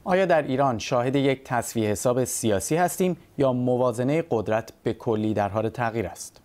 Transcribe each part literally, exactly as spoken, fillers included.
آیا در ایران شاهد یک تصفیه حساب سیاسی هستیم یا موازنه قدرت به کلی در حال تغییر است؟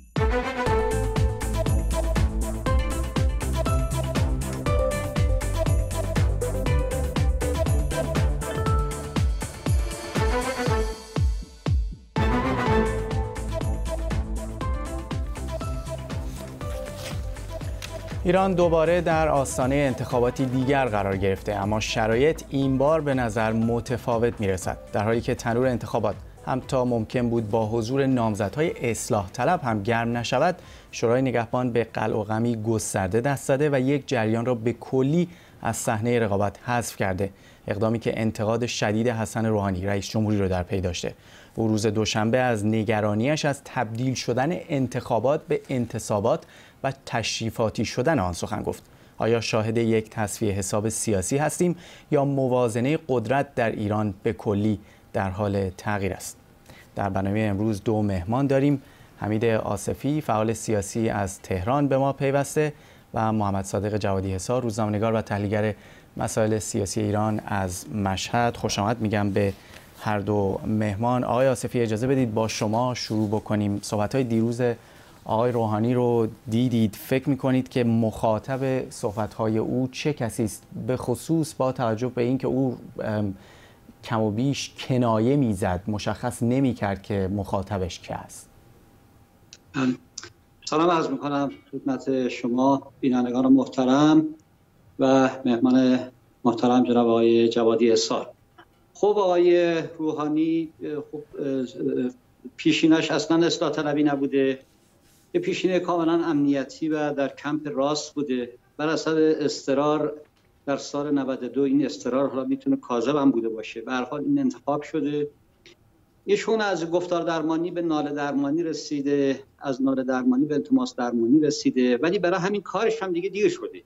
ایران دوباره در آستانه انتخاباتی دیگر قرار گرفته، اما شرایط این بار به نظر متفاوت میرسد. در حالی که تنور انتخابات هم تا ممکن بود با حضور نامزدهای اصلاح طلب هم گرم نشود، شورای نگهبان به قلع و قمی گسترده دست زده و یک جریان را به کلی از صحنه رقابت حذف کرده. اقدامی که انتقاد شدید حسن روحانی رئیس جمهوری را در پی داشته. او روز دوشنبه از نگرانیش از تبدیل شدن انتخابات به انتصابات و تشریفاتی شدن آن سخن گفت. آیا شاهد یک تصفیه حساب سیاسی هستیم یا موازنه قدرت در ایران به کلی در حال تغییر است؟ در برنامه امروز دو مهمان داریم. حمید آصفی فعال سیاسی از تهران به ما پیوسته و محمد صادق جوادی حصار روزنامه‌نگار و تحلیلگر مسائل سیاسی ایران از مشهد. خوش آمد میگم به هر دو مهمان. آقای آصفی اجازه بدید با شما شروع بکنیم. صحبت‌های دیروز آقای روحانی رو دیدید، فکر می‌کنید که مخاطب صحبت‌های او چه کسی است، به خصوص با توجه به اینکه او کم و بیش کنایه میزد، مشخص نمی‌کرد که مخاطبش کی است؟ سلام عرض می‌کنم خدمت شما بینندگان محترم و مهمان محترم جناب آقای جوادی حصار. خب آقای روحانی خب پیشینش اصلا اصلاح طلبی نبوده، یه پیشینه کاملا امنیتی و در کمپ راست بوده. بر اثر اضطرار در سال نود و دو، این اضطرار حالا میتونه کاذب هم بوده باشه، به هر حال این انتخاب شده. ایشون از گفتار درمانی به ناله درمانی رسیده، از ناله درمانی به التماس درمانی رسیده، ولی برای همین کارش هم دیگه دیر شده.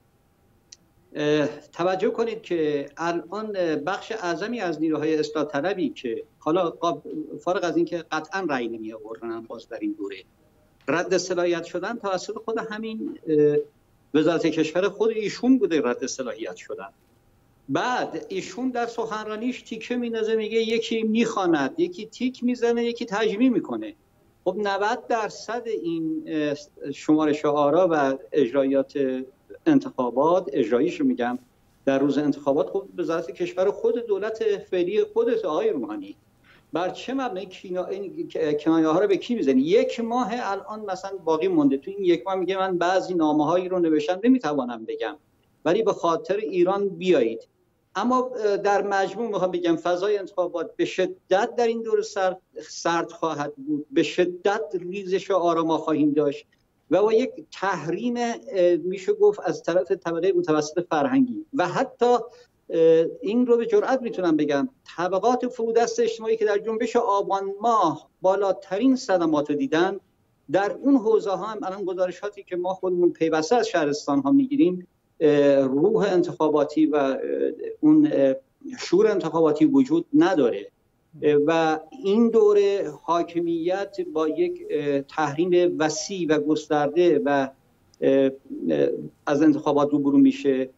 توجه کنید که الان بخش اعظمی از نیروهای اصلاح طلبی که حالا فارغ از این که قطعا رأی نمی آوردن باز در این دوره، رد صلاحیت شدن توسط خود همین وزارت کشور خود ایشون بوده رد صلاحیت شدن. بعد ایشون در سخنرانیش تیکه میندازه، میگه یکی میخواند، یکی تیک میزنه، یکی تجمیع میکنه. خب نود درصد این شمارش آرا و اجرایات انتخابات، اجراییشو میگم، در روز انتخابات خب وزارت کشور خود دولت فعلی خودت آقای روحانی، بر چه مبنای کنایه ها رو به کی میزنی؟ یک ماه الان مثلا باقی مونده، تو این یک ماه میگه من بعضی نامه هایی رو نوشتم نمیتوانم بگم، ولی به خاطر ایران بیایید. اما در مجموع میخوام بگم فضای انتخابات به شدت در این دور سرد, سرد خواهد بود، به شدت ریزش آرا ما خواهیم داشت و با یک تحریم میشه گفت از طرف طبقه متوسط فرهنگی و حتی این رو به جرئت میتونم بگم طبقات فرودست اجتماعی که در جنبش آبان ماه بالاترین صدمات رو دیدن، در اون حوزه ها هم الان گزارشاتی که ما خودمون پیوسته از شهرستان ها میگیریم، روح انتخاباتی و اون شور انتخاباتی وجود نداره و این دوره حاکمیت با یک تحریم وسیع و گسترده و از انتخابات روبرو میشه.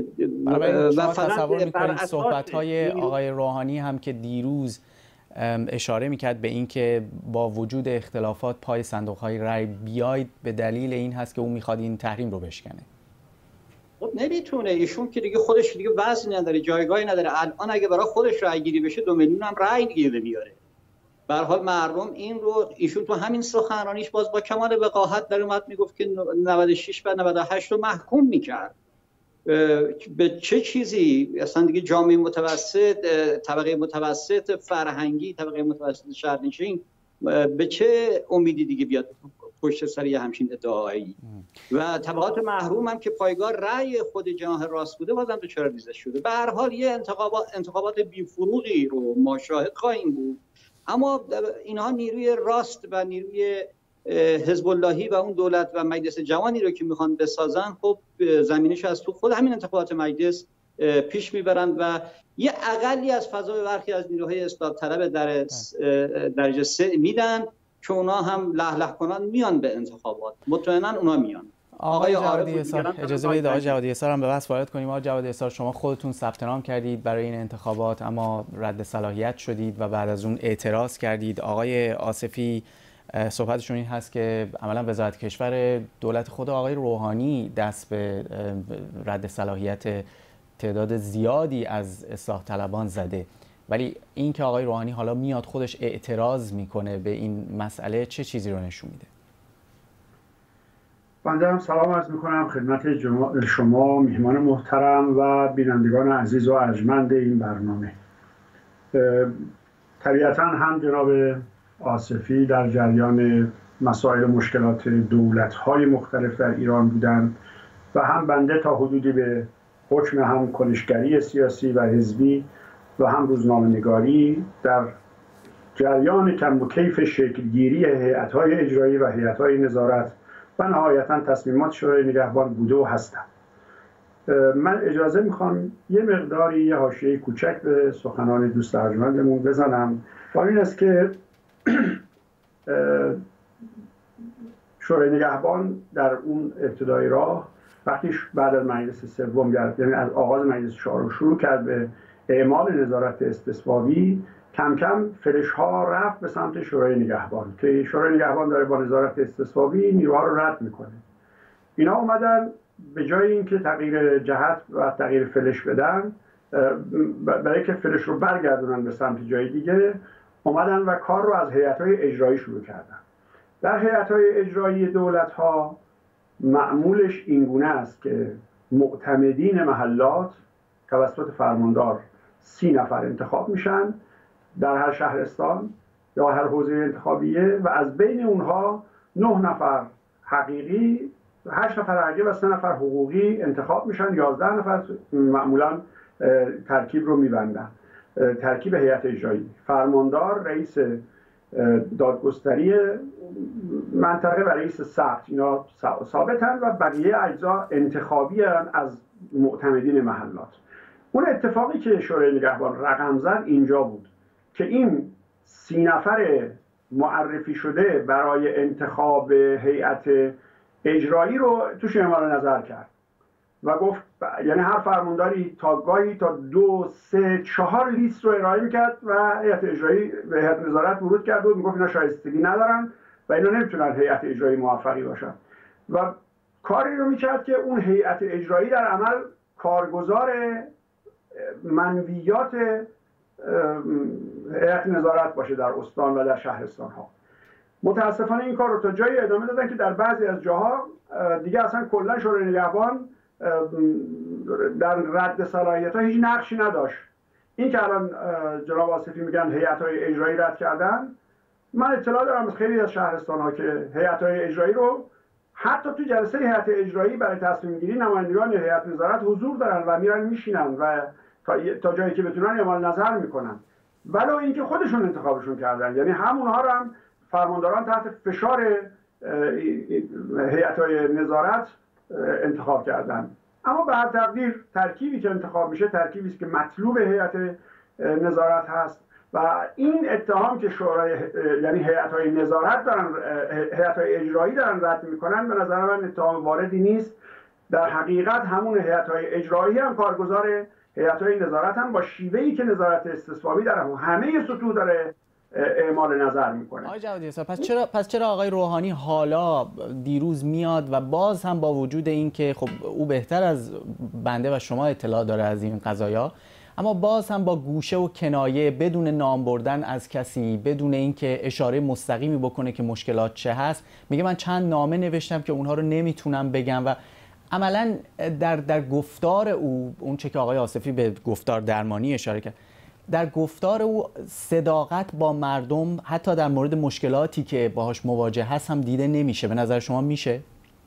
و تصور میکنید صحبت‌های آقای روحانی هم که دیروز اشاره میکرد به این که با وجود اختلافات پای صندوق‌های رای بیاید، به دلیل این هست که او میخواد این تحریم رو بشکنه؟ خب نمیتونه، ایشون که دیگه خودش دیگه وزنی نداره، جایگاهی نداره. الان اگه برای خودش رای گیری بشه دو میلیون هم رای دیگه بیاره. به هر حال مردم این رو، ایشون تو همین سخنرانیش باز با کمال وقاحت در اومد میگفت که نود و شش و نود و هشت رو محکوم میکرد. به چه چیزی اصلا دیگه جامعه متوسط، طبقه متوسط فرهنگی، طبقه متوسط شهرنشین به چه امیدی دیگه بیاد پشت سر یه همچین ادعایی؟ و طبقات محروم هم که پایگاه رأی خود جناح راست بوده بازم تو چرا ریزش شده. به هر حال یه انتخابات انتخابات بی‌فروغی رو ما شاهد خواهیم بود، اما اینها نیروی راست و نیروی حزب اللهی و اون دولت و مجلس جوانی رو که میخوان بسازن، خب زمینش از تو خود همین انتخابات مجلس پیش میبرند و یه اقلی از فضای برخی از نیروهای اصلاح طلب در درجه سه میدن که اونا هم لح لح کنان میان به انتخابات. مطمئنا اونا میان. آقای جوادی اسار، اجازه بدید آقای جوادی اسار هم به بحث وارد کنیم. آقای جوادی اسار، شما خودتون ثبت نام کردید برای این انتخابات اما رد صلاحیت شدید و بعد از اون اعتراض کردید. آقای آصفی صحبتشون این هست که عملا وزارت کشور دولت خود آقای روحانی دست به رد صلاحیت تعداد زیادی از اصلاح طلبان زده، ولی این که آقای روحانی حالا میاد خودش اعتراض میکنه به این مسئله چه چیزی رو نشون میده؟ بنده هم سلام عرض میکنم خدمت شما میهمان محترم و بینندگان عزیز و ارجمند این برنامه. طبیعتا هم جناب آصفی در جریان مسائل مشکلات دولت‌های مختلف در ایران بودند و هم بنده تا حدودی به حکم هم کنشگری سیاسی و حزبی و هم روزنامه‌نگاری در جریان کم و کیف شکلگیری هیئت‌های اجرایی و هیئت‌های نظارت و نهایتاً تصمیمات شورای نگهبان بوده و هستم. من اجازه میخوام یه مقداری یه حاشیه کوچک به سخنان دوست ارجمندمون بزنم و این است که شورای نگهبان در اون ابتدای راه وقتی بعد از مجلس سوم یعنی از آغاز مجلس چهارم شروع کرد به اعمال نظارت استثبابی، کم کم فلش ها رفت به سمت شورای نگهبان که شورای نگهبان داره با نظارت استثبابی نیروها رو رد میکنه. اینا اومدن به جای اینکه تغییر جهت و تغییر فلش بدن، برای که فلش رو برگردونن به سمت جای دیگه، اومدن و کار رو از هیئت‌های اجرایی شروع کردن. در هیئت‌های اجرایی دولت‌ها معمولش اینگونه است که معتمدین محلات توسط فرماندار سی نفر انتخاب میشن در هر شهرستان یا هر حوزه انتخابیه و از بین اونها نه نفر حقیقی، هشت نفر حقیقی و سه نفر حقوقی انتخاب میشن. یازده نفر معمولا ترکیب رو میبندن. ترکیب هیئت اجرایی، فرماندار، رئیس دادگستری منطقه و رئیس ثبت، اینا ثابتن و بقیه اجزا انتخابی از معتمدین محلات. اون اتفاقی که شورای نگهبان رقم زد اینجا بود که این سی نفر معرفی شده برای انتخاب هیئت اجرایی رو توش اعمال نظر کرد و گفت، یعنی هر فرمانداری تا گاهی تا دو سه چهار لیست رو ارائه میکرد و هیئت اجرایی به هیئت نظارت ورود کرد و میگفت اینا شایستگی ندارن و اینا نمیتونن هیئت اجرایی موفقی باشن و کاری رو میکرد که اون هیئت اجرایی در عمل کارگزار منویات هیئت نظارت باشه در استان و در شهرستان ها. متاسفانه این کار رو تا جایی ادامه دادن که در بعضی از جاها دیگه اصلا کلا شورای نگهبان در رد صلاحیت ها هیچ نقشی نداشت. این که الان جناب آصفی میگن هیئت های اجرایی رد کردن، من اطلاع دارم از خیلی از شهرستان ها که هیئت های اجرایی رو حتی تو جلسه هیئت اجرایی برای تصمیم گیری نمایندگان هیئت نظارت حضور دارن و میرن میشینن و تا جایی که بتونن اعمال نظر میکنن، ولو اینکه خودشون انتخابشون کردن. یعنی همونها رو هم فرمانداران تحت فشار هیئت‌های نظارت انتخاب کردن. اما به هر تقدیر ترکیبی که انتخاب میشه ترکیبی است که مطلوب هیئت نظارت هست و این اتهام که شورای یعنی هیئت‌های نظارت دارن هیئت‌های اجرایی دارن رد میکنن، به نظر من اتهام واردی نیست. در حقیقت همون هیئت‌های اجرایی هم کارگزار هیئت‌های نظارت هم با شیوهی که نظارت استثبابی در همه سطوح داره اعمال نظر میکنه. آقای جوادی اسار، پس چرا پس چرا آقای روحانی حالا دیروز میاد و باز هم با وجود اینکه خب او بهتر از بنده و شما اطلاع داره از این قضایا، اما باز هم با گوشه و کنایه بدون نام بردن از کسی، بدون اینکه اشاره مستقیمی بکنه که مشکلات چه هست، میگه من چند نامه نوشتم که اونها رو نمیتونم بگم و عملا در در گفتار او، اون چه که آقای آصفی به گفتار درمانی اشاره کرد، در گفتار او صداقت با مردم حتی در مورد مشکلاتی که باهاش مواجه هست هم دیده نمیشه. به نظر شما میشه؟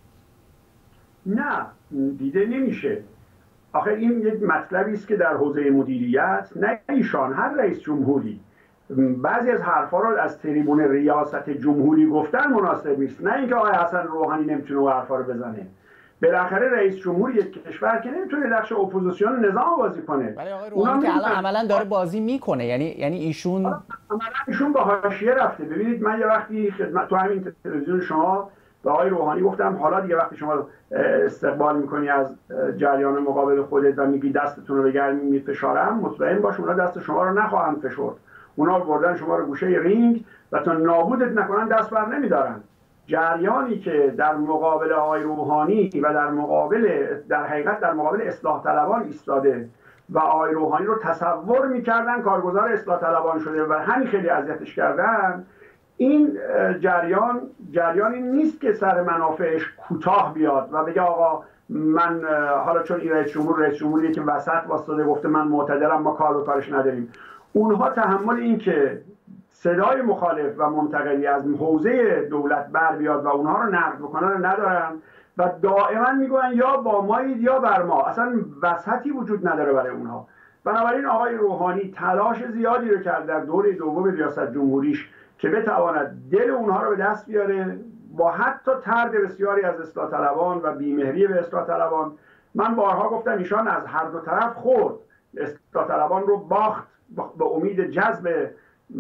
نه، دیده نمیشه. آخه این یک مطلبی است که در حوزه مدیریت، نه ایشان، هر رئیس جمهوری بعضی از حرفا رو از تریبون ریاست جمهوری گفتن مناسب نیست. نه اینکه آقای حسن روحانی نمیتونه اون حرفا رو بزنه. بالاخره رئیس جمهور یک کشور که نمیتونه نقش اپوزیسیون نظام بازی کنه. ولی آقای روحانی که الان عملاً داره بازی میکنه، یعنی یعنی ایشون عملاً ایشون با حاشیه رفته. ببینید من یه وقتی خدمت تو همین تلویزیون شما به آقای روحانی گفتم حالا دیگه وقتی شما استقبال میکنی از جریان مقابل خودت و میگی دستتون رو به گرمی میفشارم، مطمئن باش اونا دست شما رو نخواهند فشرد. اونا بردن شما رو گوشه رینگ و تا نابودت نکنن دست بر نمیدارن. جریانی که در مقابل آقای روحانی و در مقابل در حقیقت در مقابل اصلاح طلبان ایستاده و آقای روحانی رو تصور میکردن کارگزار اصلاح طلبان شده و همین خیلی اذیتش کردن، این جریان جریانی نیست که سر منافعش کوتاه بیاد و بگه آقا من حالا چون این رئیس جمهور رئیس جمهوریه که وسط واسطه گفته من معتدلم ما کار به کارش نداریم. اونها تحمل این که صدای مخالف و منتقدی از حوزه دولت بر بیاد و اونها رو نقد بکنن ندارن و دائما میگن یا با مایید یا بر ما، اصلا وسطی وجود نداره برای اونها. بنابراین آقای روحانی تلاش زیادی رو کرد در دوره دوم ریاست جمهوریش که بتواند دل اونها رو به دست بیاره با حتی طرد بسیاری از اصلاح طلبان و بیمهری به اصلاح طلبان. من بارها گفتم ایشان از هر دو طرف خورد، اصلاح طلبان رو باخت به امید جذب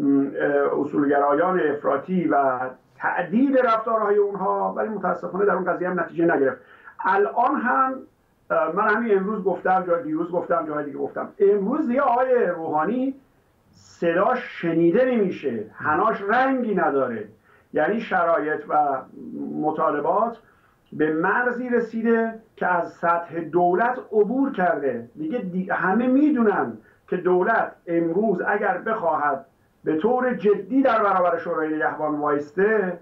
اصولگرایان افراطی و تعدیل رفتارهای اونها، ولی متاسفانه در اون قضیه هم نتیجه نگرفت. الان هم من همین امروز گفتم، جای دیروز گفتم، جای دیگه گفتم، امروز دیگه آقای روحانی صداش شنیده نمیشه، حناش رنگی نداره. یعنی شرایط و مطالبات به مرزی رسیده که از سطح دولت عبور کرده. دیگه, دیگه همه میدونن که دولت امروز اگر بخواهد به طور جدی در برابر شورای نگهبان وایسته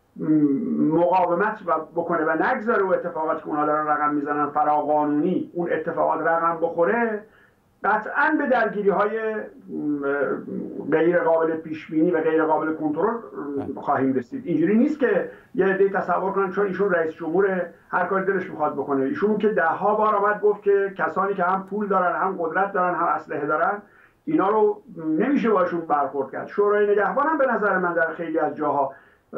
مقاومت و بکنه و نگذاره و اتفاقاتی که اونها دارن رقم میزنن فراقانونی اون اتفاقات رقم بخوره، قطعاً به درگیری های غیر قابل پیش بینی و غیر قابل کنترل خواهیم رسید. اینجوری نیست که یه عده تصور کنن چون ایشون رئیس جمهور هر کاری دلش میخواد بکنه. ایشون که ده ها بار آمد گفت که کسانی که هم پول دارن هم قدرت دارن هم اسلحه دارن اینا رو نمیشه باشون برخورد کرد. شورای نگهبان هم به نظر من در خیلی از جاها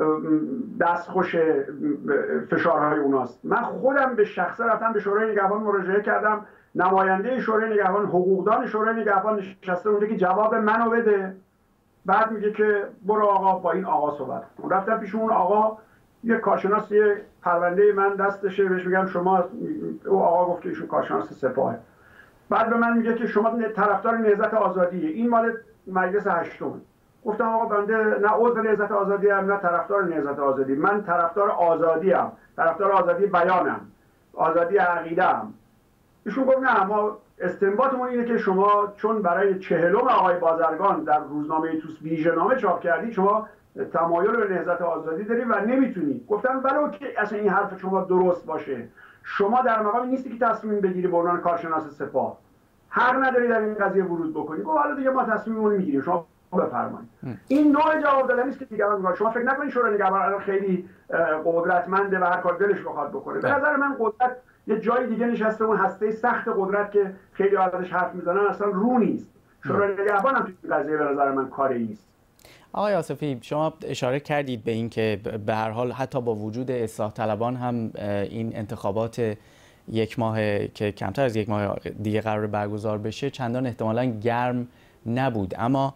دستخوش فشارهای اوناست. من خودم به شخصه رفتم به شورای نگهبان مراجعه کردم، نماینده شورای نگهبان، حقوقدان شورای نگهبان نشسته اونجا که جواب منو بده، بعد میگه که برو آقا با این آقا صحبت کن. رفتم پیش اون آقا، یه کارشناس، یه پرونده من دستشه، بهش میگم شما، او آقا گفت که ایشون کارشناس سپاهه. بعد به من میگه که شما طرفدار نهضت آزادیه، این مال مجلس هشتم. گفتم آقا بنده نه عضو نهضت آزادی ام نه طرفدار نهضت آزادی، من طرفدار آزادی ام، طرفدار آزادی بیانم، آزادی عقیده ام. ایشون گفت نه ما استنباطمون اینه که شما چون برای چهلم آقای بازرگان در روزنامه توس ویژه‌نامه چاپ کردی شما تمایل به نهضت آزادی داری و نمیتونی. گفتم ولو که اصلا این حرف شما درست باشه، شما در مقامی نیستی که تصمیم بگیری به عنوان کارشناس سپاه، حق نداری در این قضیه ورود بکنی. گفت حالا دیگه ما تصمیممون میگیریم، شما بفرمایید. این نوع جواب دادن نیست که دیگران میگن. شما فکر نکنید شورای نگهبان خیلی قدرتمنده و هر کار دلش بخواد بکنه. به نظر من قدرت یه جای دیگه نشسته، اون هسته سخت قدرت که خیلی ازش حرف میزنن اصلا رو نیست. شورای نگهبان هم توی قضیه به نظر من کاری نیست. آقای آصفی شما اشاره کردید به این که به هر حال حتی با وجود اصلاح طلبان هم این انتخابات یک ماه که کمتر از یک ماه دیگه قرار برگزار بشه چندان احتمالاً گرم نبود، اما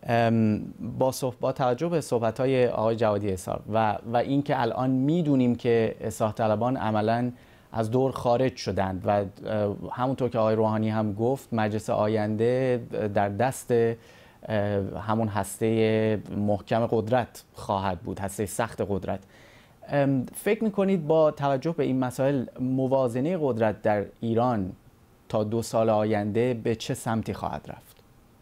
با با توجه به صحبت‌های آقای جوادی اسحاق و و اینکه الان میدونیم که اصلاح طلبان عملاً از دور خارج شدند و همونطور که آقای روحانی هم گفت مجلس آینده در دست همون هسته محکم قدرت خواهد بود، هسته سخت قدرت. فکر میکنید با توجه به این مسائل موازنه قدرت در ایران تا دو سال آینده به چه سمتی خواهد رفت؟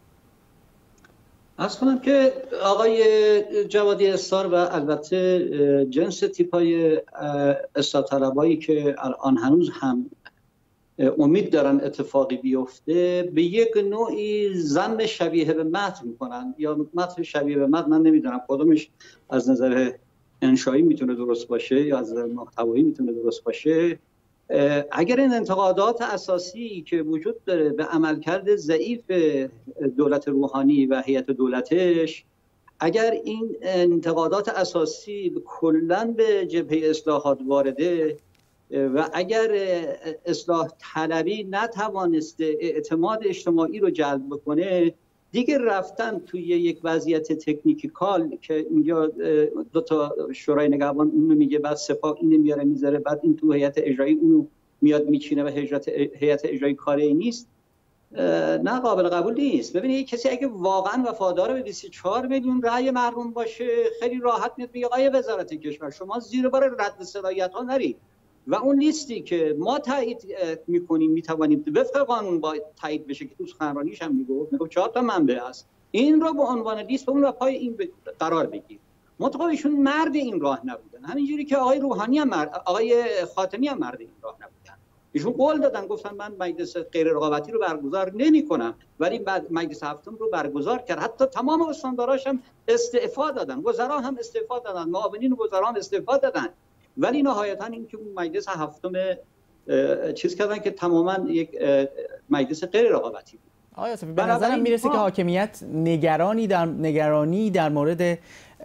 از کنم که آقای جوادی اسحاق و البته جنس تیپای اصلاح طلبایی که الان هنوز هم امید دارن اتفاقی بیفته به یک نوعی ظن شبیه به متن میکنن یا متن شبیه به متن. من نمیدونم کدومش از نظر انشایی میتونه درست باشه یا از نظر محتوایی میتونه درست باشه. اگر این انتقادات اساسی که وجود داره به عملکرد ضعیف دولت روحانی و هیئت دولتش، اگر این انتقادات اساسی کلاً به جبهه اصلاحات وارده و اگر اصلاح طلبی نتوانسته اعتماد اجتماعی رو جلب بکنه، دیگه رفتن توی یک وضعیت تکنیکال که اینجا دو تا شورای نگهبان اونو میگه، بعد سپاه اینو میاره میذاره، بعد این تو هیئت اجرایی اونو میاد میچینه و هیئت اجرایی کاری نیست، نه قابل قبول نیست. ببینید کسی اگه واقعا وفادار به بیست و چهار میلیون رأی مردم باشه، خیلی راحت میاد میگه آقای وزارت کشور شما زیر بار رد صلاحیت ها نرید و اون لیستی که ما تایید میکنیم میتوانیم وفق قانون با تایید بشه که تو سخنرانیش هم میگفت میگفت چهار تا منبع است، این رو به عنوان لیست اون رو پای این قرار بگیر. مطلق ایشون مرد این راه نبودن، همینجوری که آقای روحانی هم مرد، آقای خاتمی هم مرد این راه نبودن. ایشون قول دادن، گفتن من مجلس غیر رقابتی رو برگزار نمی‌کنم، ولی بعد مجلس هفتم رو برگزار کرد. حتی تمام استانداراش هم استعفا دادن، وزرا هم استعفا دادن، معاونین وزرا هم استعفا دادن، ولی نهایتا اینکه اون مجلس هفتم چیز کردن که تماما یک مجلس غیر رقابتی بود. آقای آصفی به نظرم میرسه که حاکمیت نگرانی در نگرانی در مورد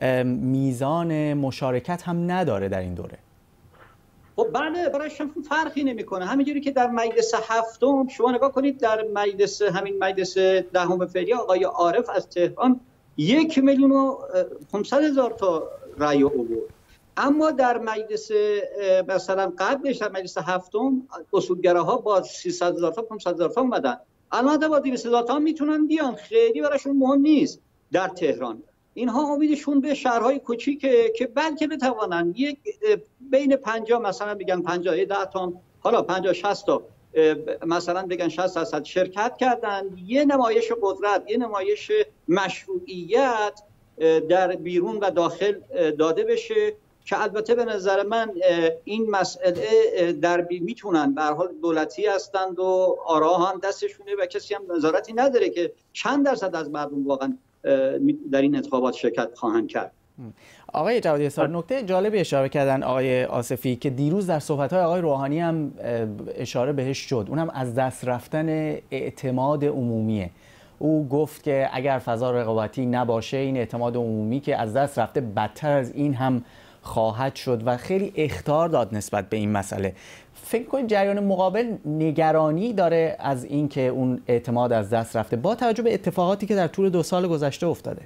میزان مشارکت هم نداره در این دوره. خب بله، برایش هم فرقی نمیکنه. همینجوری که در مجلس هفتم شما نگاه کنید، در مجلس همین مجلس دهم فعلی آقای عارف از تهران یک میلیون و پانصد هزار تا رأی آورد، اما در مجلس مثلا قبلش در مجلس هفتم اصولگراها با سیصد هزار تا پانصد هزار تا اومدن، البته با دویست هزار تا میتونن بیان، خیلی براشون مهم نیست. در تهران اینها امیدشون به شهرهای کوچیکه که بلکه بتوانن یک بین پنجاه مثلا بگن پنجاه ده تا، حالا پنجاه شصت تا مثلا بگن شصت درصد شرکت کردن، یه نمایش قدرت، یه نمایش مشروعیت در بیرون و داخل داده بشه که البته به نظر من این مسئله در میتونن، به هر حال دولتی هستند و آرا هم دستشونه و کسی هم نظارتی نداره که چند درصد از مردم واقعا در این انتخابات شرکت خواهند کرد. آقای جوادی اسار، نکته جالبی اشاره کردن آقای آصفی که دیروز در صحبت‌های آقای روحانی هم اشاره بهش شد، اونم از دست رفتن اعتماد عمومیه. او گفت که اگر فضا رقابتی نباشه این اعتماد عمومی که از دست رفته بدتر از این هم خواهد شد و خیلی اخطار داد نسبت به این مسئله. فکر کنید جریان مقابل نگرانی داره از اینکه اون اعتماد از دست رفته با توجه به اتفاقاتی که در طول دو سال گذشته افتاده؟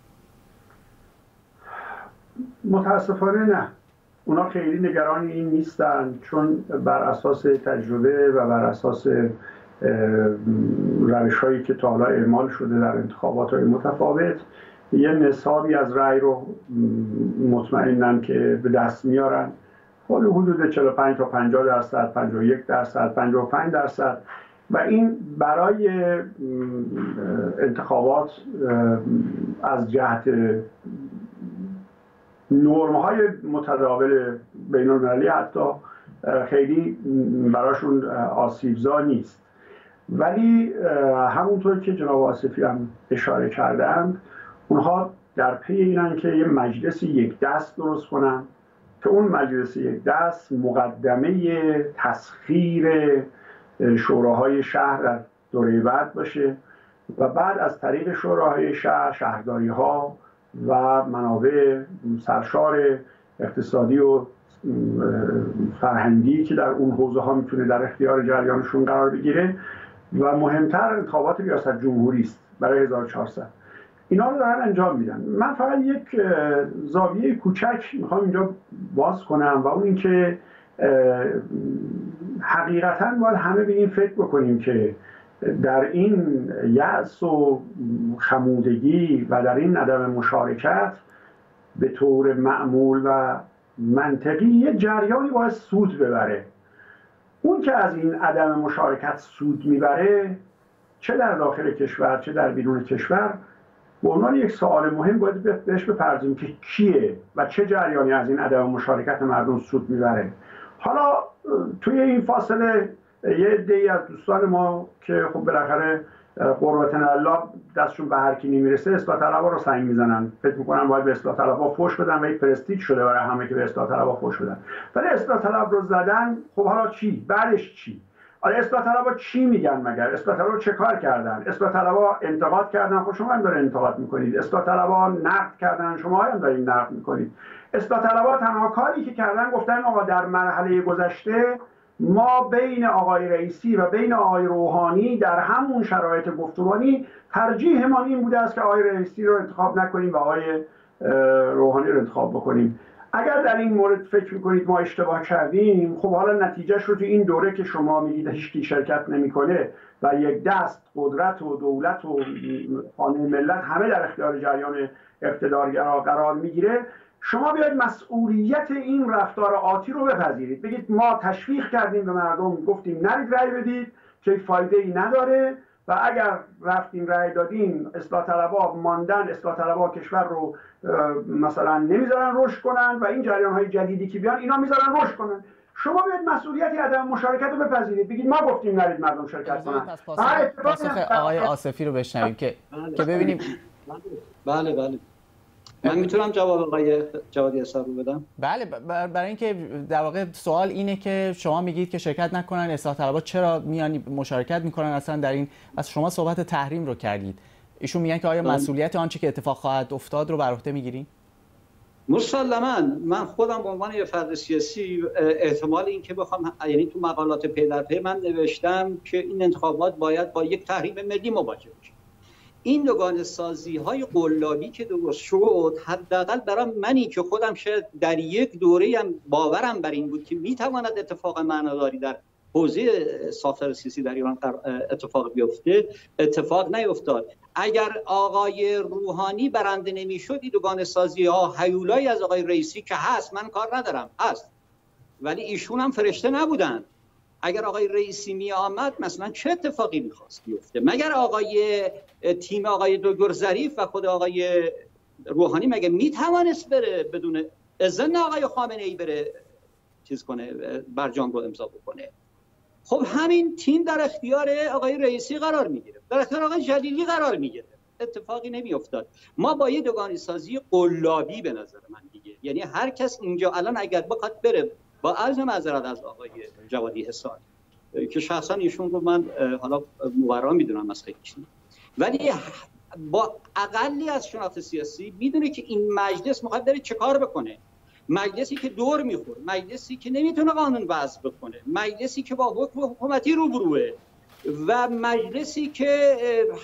متاسفانه نه، اونا خیلی نگران این نیستن، چون بر اساس تجربه و بر اساس روش هایی که تا حالا اعمال شده در انتخابات های متفاوت یه نصابی از رأی رو مطمئنن که به دست میارن، حالا حدود چهل و پنج تا پنجاه درصد، پنجاه و یک درصد، پنجاه و پنج درصد، و این برای انتخابات از جهت نرم‌های متداول بین‌المللی حتی خیلی براشون آسیبزا نیست. ولی همونطور که جناب آصفی هم اشاره کردند، اونها در پی اینن که یه مجلس یک دست درست کنن که اون مجلس یک دست مقدمه تسخیر شوراهای شهر در دوره بعد باشه و بعد از طریق شوراهای شهر، شهرداری ها و منابع سرشار اقتصادی و فرهنگی که در اون حوزه ها میتونه در اختیار جریانشون قرار بگیره و مهمتر انتخابات ریاست جمهوری است برای هزار و چهارصد، اینا رو دارن انجام میدن. من فقط یک زاویه کوچک میخوام اینجا باز کنم و اون این که حقیقتاً باید همه به این فکر بکنیم که در این یأس و خمودگی و در این عدم مشارکت به طور معمول و منطقی یه جریانی باید سود ببره. اون که از این عدم مشارکت سود میبره، چه در داخل کشور چه در بیرون کشور، به عنوان یک سوال مهم باید بهش بپردازیم که کیه و چه جریانی از این عدم مشارکت مردم سود میبره. حالا توی این فاصله یه عده‌ای از دوستان ما که خب بالاخره قربتن الله دستشون به هر کی نمیرسه اصلاح طلبها رو سنگ میزنن، فکر میکنن باید به اصلاح طلبها فوش بدن و یک پرستیج شده برای همه که به اصلاح طلبها فوش بدن. ولی اصلاح طلب رو زدن، خب حالا چی؟ بعدش چی؟ حالا اصلاح طلبها چی میگن مگر؟ اصلاح طلبها چه کار کردن؟ اصلاح طلبها انتقاد کردن، خب شما هم دارین انتقاد میکنید. اصلاح طلبها نقد کردن، شما هم دارین نقد میکنید. اصلاح طلبها تنها کاری که کردن گفتن آقا در مرحله گذشته ما بین آقای رئیسی و بین آقای روحانی در همون شرایط گفتمانی ترجیحمان این بوده است که آقای رئیسی رو انتخاب نکنیم و آقای روحانی رو انتخاب بکنیم. اگر در این مورد فکر میکنید ما اشتباه کردیم، خب حالا نتیجهش رو تو این دوره که شما میگید هیچکی شرکت نمیکنه و یک دست قدرت و دولت و خانه ملت همه در اختیار جریان اقتدارگرا قرار میگیره، شما بیاید مسئولیت این رفتار آتی رو بپذیرید. بگید ما تشویق کردیم به مردم، گفتیم نرید رأی بدید که فایده ای نداره و اگر رفتیم رأی دادیم اصلاح طلبها ماندن، اصلاح طلبها کشور رو مثلا نمیذارن رشد کنن و این جریان های جدیدی که بیان اینا میذارن رشد کنن. شما بیاید مسئولیتی عدم مشارکت رو بپذیرید، بگید ما گفتیم نرید مردم شرکت کنن. پاسخ آقای آصفی رو بشنویم که که ببینیم. بله بله من میتونم جواب آقای جوادی اسحاق رو بدم؟ بله، برای اینکه در واقع سوال اینه که شما میگید که شرکت نکنن، اصلاح طلبها چرا میان مشارکت میکنن اصلا در این، از شما صحبت تحریم رو کردید، ایشون میگن که آیا مسئولیت آنچه که اتفاق خواهد افتاد رو بر عهده میگیرین؟ مسلماً من خودم به عنوان یه فرد سیاسی احتمال این که بخوام، یعنی تو مقالات پی در پی من نوشتم که این انتخابات باید با یک تحریم ملی مواجه بشه. این دوگانه سازی های قلابی که درست شد، حداقل برای منی که خودم شاید در یک دوره هم باورم بر این بود که میتواند اتفاق معناداری در حوزه ساختار سیاسی در ایران اتفاق بیفته، اتفاق نیفتاد. اگر آقای روحانی برنده نمیشد، این دوگانه سازی ها هیولایی از آقای رئیسی که هست، من کار ندارم هست، ولی ایشون هم فرشته نبودن. اگر آقای رئیسی می آمد مثلا چه اتفاقی میخواست بیفته؟ مگر آقای تیم آقای دکتر ظریف و خود آقای روحانی مگه میتوانست بره بدون اذن آقای خامنه ای بره چیز کنه، برجام رو امضا بکنه؟ خب همین تیم در اختیار آقای رئیسی قرار میگیره، در اختیار آقای جلیلی قرار میگیره، اتفاقی نمیافتاد. ما با یه دوگانه سازی قلابی به نظر من دیگه، یعنی هر کس اینجا الان اگر بخواد بره، با عرض معذرت از آقای جوادی اسحاق که شخصا ایشون رو من حالا مبرا میدونم از خیلیش، ولی با اقلی از شناخت سیاسی میدونه که این مجلس میخواد بره چه کار بکنه. مجلسی که دور میخوره، مجلسی که نمیتونه قانون وضع بکنه، مجلسی که با حکم حکومتی روبروه و مجلسی که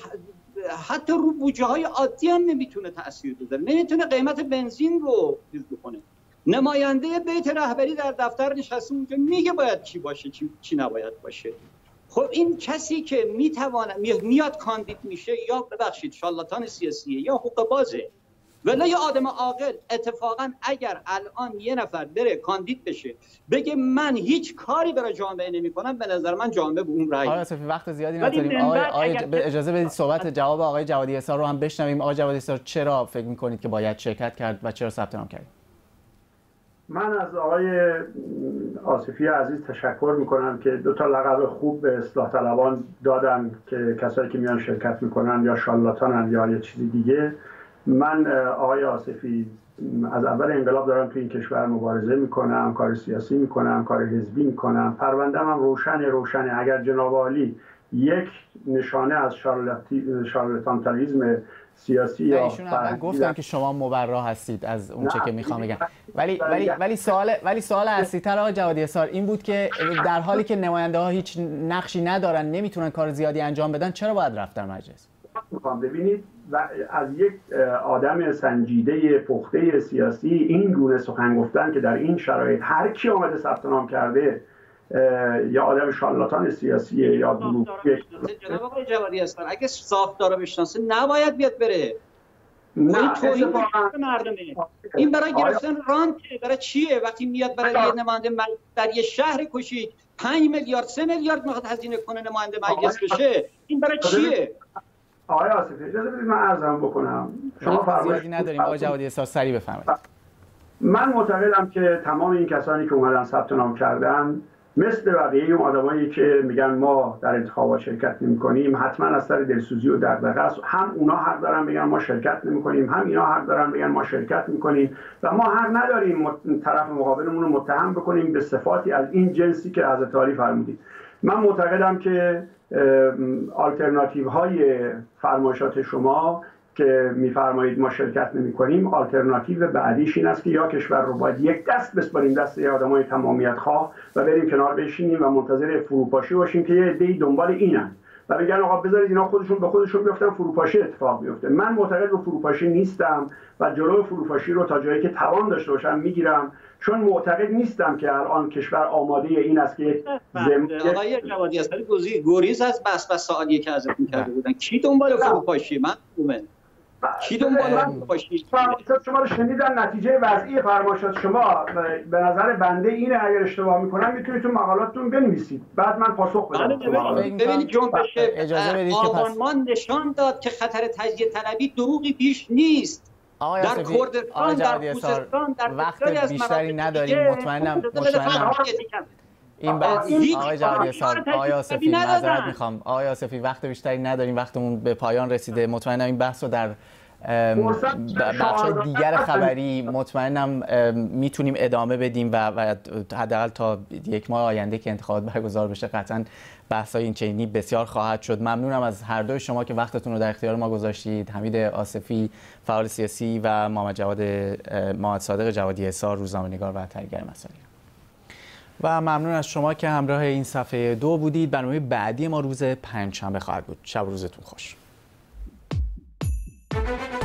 حتی رو بودجه های عادی هم نمیتونه تأثیر بذاره، نمیتونه قیمت بنزین رو چیز بکنه. نماینده بیت رهبری در دفتر نشسته اونجا میگه باید چی باشه چی, چی نباید باشه. خب این کسی که میتونه میاد کاندید میشه، یا ببخشید شالاتان سیاسیه یا حقوق بازه، ولی یه آدم عاقل. اتفاقا اگر الان یه نفر بره کاندید بشه بگه من هیچ کاری برای جامعه نمیکنم، به نظر من جامعه به اون رأی. آقای آصفی وقت زیادی نداریم، آقای, آقای اجازه بدید صحبت جواب آقای جوادی اسحاق رو هم بشنویم. آقای جوادی اسحاق چرا فکر میکنید که باید شرکت کرد و چرا ثبت نام کرد؟ من از آقای آصفی عزیز تشکر میکنم که دو تا لقب خوب به اصلاح طلبان دادن که کسایی که میان شرکت میکنن یا شالاتانن یا یه چیزی دیگه. من آقای آصفی از اول انقلاب دارم تو این کشور مبارزه میکنم، کار سیاسی میکنم، کار حزبی میکنم، پرونده‌ام هم روشن روشنه. اگر جناب عالی یک نشانه از شارلاتانتالیسم سیاسی یا ایشون گفتن که شما مبرا هستید از اون چه که میخوام بگم، ولی ولی ولی سوال ولی سوال اصلی‌تر آقای جوادی اسحاق این بود که در حالی که نماینده ها هیچ نقشی ندارن، نمیتونن کار زیادی انجام بدن، چرا باید رفت در مجلس؟ میخوام ببینید و از یک آدم سنجیده پخته سیاسی این گونه سخن گفتن که در این شرایط هر کی اومده ثبت نام کرده یا آدم شالاتان سیاسیه یا دروغگویه. جناب آقای جوادی اسحاق اگه ساختارا بشناسه نباید بیاد بره. نه توهین به مردمه. این برای گرفتن رانت برای چیه؟ وقتی میاد برای یه نماینده در یه شهر کشید پنج میلیارد سه میلیارد میخواد هزینه کنه نماینده مجلس بشه، این برای چیه؟ آقای آصفی اجازه بدید من عرضم بکنم. شما فرمایشی نداریم آقای جوادی اسحاق، سریع بفرمایید. من معتقدم که تمام این کسانی که اومدن ثبت نام کردن مثل بقیه اون آدمایی که میگن ما در انتخابات شرکت نمی‌کنیم حتما از سر دلسوزی و دغدغه است، هم اونا حق دارن بگن ما شرکت نمی‌کنیم، هم اینا حق دارن بگن ما شرکت می‌کنیم و ما حق نداریم طرف مقابلمون رو متهم بکنیم به صفاتی از این جنسی که حضرت علی فرمودید. من معتقدم که آلترناتیو های فرمایشات شما که میفرمایید ما شرکت نمی کنیم، آلترناتیو بعدیش این است که یا کشور رو باید یک دست بسپاریم دست آدمای تمامیت خواه و بریم کنار بشینیم و منتظر فروپاشی باشیم که یه عده‌ای دنبال اینن و بگن آقا بذارید اینا خودشون به خودشون بیفتن، فروپاشی اتفاق بیفته. من معتقد به فروپاشی نیستم و جلوی فروپاشی رو تا جایی که توان داشته باشم میگیرم، چون معتقد نیستم که الان کشور آماده این است که یک زم... آقای جوادی اصلی گریز از بس بس سوالی که ازتون کرده بودن کی دنبال فروپاشی؟ من اومد کی دنبال فروپاشی؟ فرمایشات شما رو شنیدن، نتیجه وضعی فرمایشات شما به نظر بنده اینه، اگر اشتباه میکنم میتونید تو مقالاتتون بنویسید بعد من پاسخ بدم. ببینید جنبش آبانمان نشان داد که خطر تجزیه طلبی دروغی بیش نیست. آقای در کردستان، در خوزستان، در وقت بیشتری نداریم، مطمئنم مطمئنم این بحث آقای جوادی اسار، آقای آصفی معذرت میخوام آقای آصفی وقت بیشتری نداریم، وقتمون به پایان رسیده. مطمئنم این بحث رو در بخش دیگر خبری مطمئنم میتونیم ادامه بدیم و حداقل تا یک ماه آینده که انتخابات برگزار بشه قطعا بحث‌های این چنینی بسیار خواهد شد. ممنونم از هر دوی شما که وقتتون رو در اختیار ما گذاشتید. حمید آصفی فعال سیاسی و محمد جواد محمد صادق جوادی اسار روزنامه‌نگار و تحلیلگر مسائل. و ممنون از شما که همراه این صفحه دو بودید. برنامه بعدی ما روز پنجشنبه خواهد بود. شب روزتون خوش.